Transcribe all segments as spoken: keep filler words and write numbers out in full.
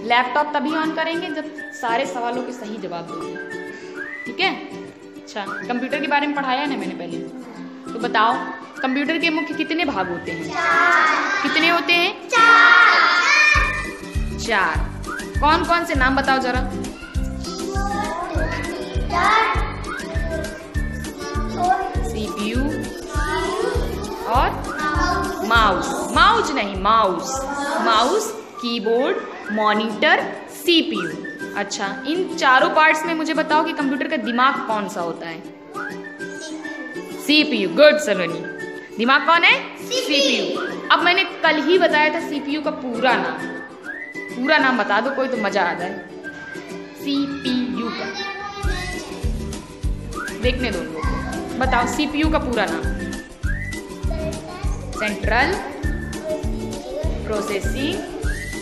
Laptop तभी on करेंगे जब सारे सवालों के सही जवाब दोगे, ठीक है। अच्छा, कंप्यूटर के बारे में पढ़ाया है ना मैंने पहले, तो बताओ कंप्यूटर के मुख्य कितने भाग होते हैं? चार। कितने होते हैं? चार। चार। कौन कौन से नाम बताओ जरा। सीपीयू और माउस। माउस नहीं, mouse. Mouse, keyboard, monitor, CPU. अच्छा, इन चारों पार्ट्स में मुझे बताओ कि कंप्यूटर का दिमाग कौन सा होता है? सीपीयू। गुड सलोनी, दिमाग कौन है? सीपीयू। अब मैंने कल ही बताया था सीपीयू का पूरा नाम। पूरा नाम बता दो कोई, तो मजा आ जाए। सीपीयू का देखने दो उन लोगों को। बताओ सीपीयू का पूरा नाम। सेंट्रल प्रोसेसिंग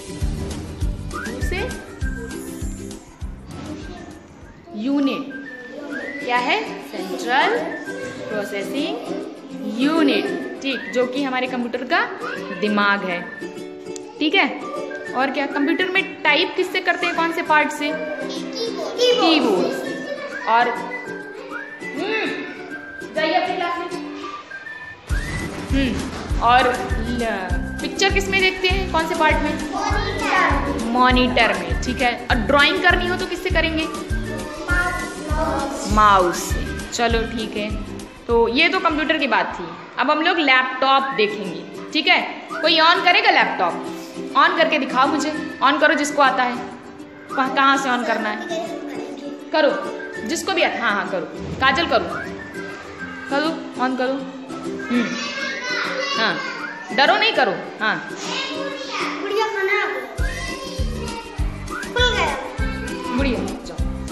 से यूनिट। क्या है? सेंट्रल प्रोसेसिंग यूनिट, ठीक, जो कि हमारे कंप्यूटर का दिमाग है, ठीक है। और क्या, कंप्यूटर में टाइप किससे करते हैं? कौन से पार्ट से? कीबोर्ड। और जाइए अपनी क्लास में। हम्म और पिक्चर किस में देखते हैं? कौन से पार्ट में? मॉनिटर। मॉनिटर में, ठीक है। और ड्राइंग करनी हो तो किससे करेंगे? माउस से। चलो ठीक है, तो ये तो कंप्यूटर की बात थी। अब हम लोग लैपटॉप देखेंगे, ठीक है। कोई ऑन करेगा लैपटॉप? ऑन करके दिखाओ मुझे। ऑन करो जिसको आता है। कहाँ से ऑन करना है? करो जिसको भी आता। हाँ हाँ करो, काजल करो करो, ऑन करो। हम्म हाँ, डरो नहीं, करो। हाँ, गुड़िया खाना खुल गया। गुड़िया जाओ,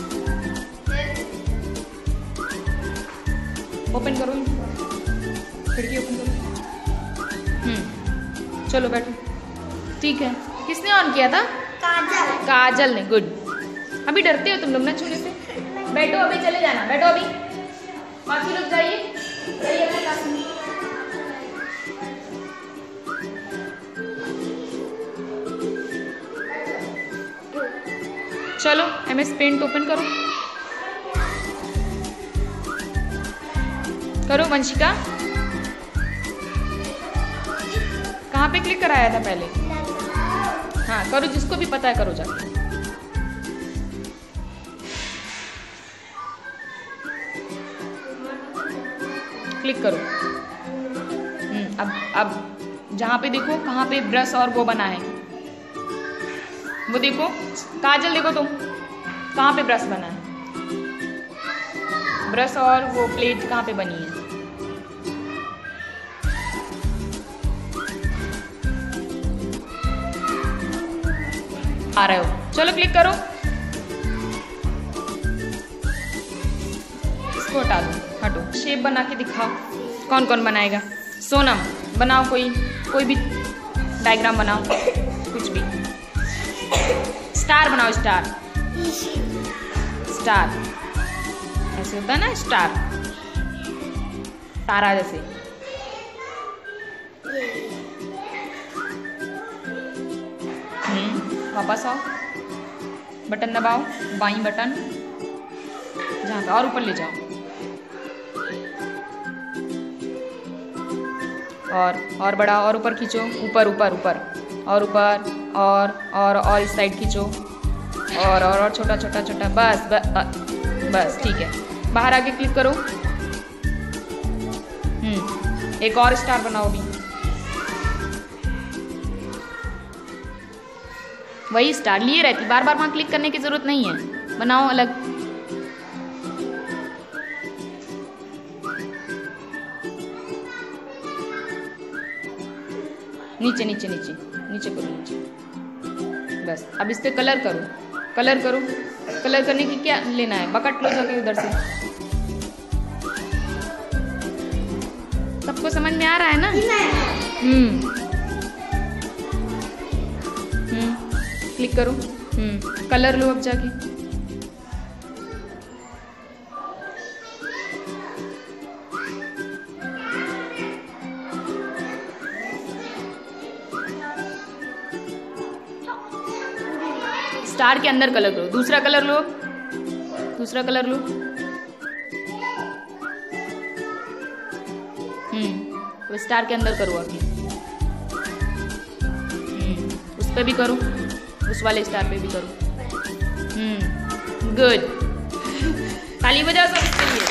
ओपन करो, खिड़की ओपन करो। हम्म चलो बैठो, ठीक है। किसने ऑन किया था? काजल। काजल ने। गुड। अभी डरते हो तुम लोग ना छूने से? बैठो, अभी चले जाना। बैठो अभी, बाकी लोग जाइए जाइए अपने क्लास में। चलो एम एस पेंट ओपन करो करो वंशिका। कहाँ पे क्लिक कराया था पहले? हाँ करो, जिसको भी पता है करो जाके। क्लिक करो। हम्म अब अब जहाँ पे देखो, कहाँ पे ब्रश और वो बना है, वो देखो। काजल देखो तुम, कहाँ पे ब्रश बना है? ब्रश और वो प्लेट कहाँ पे बनी है? आ रहे हो? चलो क्लिक करो, इसको हटा दो, हटो। शेप बना के दिखाओ, कौन कौन बनाएगा? सोनम बनाओ, कोई कोई भी डायग्राम बनाओ, कुछ भी। स्टार बनाओ, स्टार स्टार ऐसे होता है ना, स्टार, तारा जैसे। हम्म वापस आओ, बटन दबाओ, बाईं बटन, जहाँ पे, और ऊपर ले जाओ, और और बड़ा, और ऊपर खींचो, ऊपर ऊपर ऊपर, और ऊपर, और और और इस साइड खींचो, और और और छोटा छोटा छोटा, बस बस बस, ठीक है। बाहर आके क्लिक करो। हम्म एक और स्टार बनाओ भी, वही स्टार लिए रहती, बार बार वहां क्लिक करने की जरूरत नहीं है। बनाओ अलग। नीचे नीचे नीचे नीचे करो, नीचे, बस। अब इस पे कलर करो, कलर करो। कलर करने की क्या लेना है? बकेट लो जाके उधर से। सबको समझ में आ रहा है ना? हम्म हम्म क्लिक करो। हम्म कलर लो अब जाके। स्टार के अंदर कलर करो। दूसरा कलर लो, दूसरा कलर लो। हम्म वो स्टार के अंदर करो आगे। हम्म उस पे भी करो, उस वाले स्टार पे भी करो। Hmm good. ताली बजाओ सब इसके लिए।